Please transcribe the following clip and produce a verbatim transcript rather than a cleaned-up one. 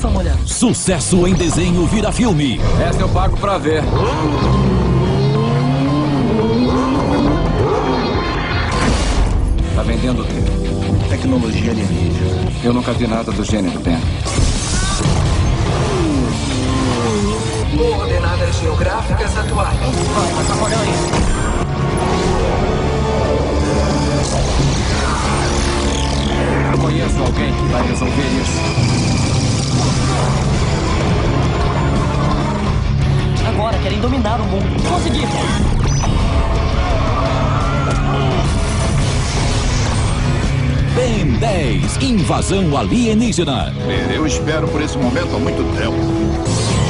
só uma olhada. Sucesso em desenho vira filme. Essa eu pago pra ver. Tá vendendo o quê? Tecnologia alienígena. Eu nunca vi nada do gênero, Ben. Coordenadas geográficas atuais. Vai, mas apagar isso. Eu conheço alguém que vai resolver isso. Agora querem dominar o mundo. Conseguimos! Ben dez, Invasão Alienígena. Eu espero por esse momento há muito tempo.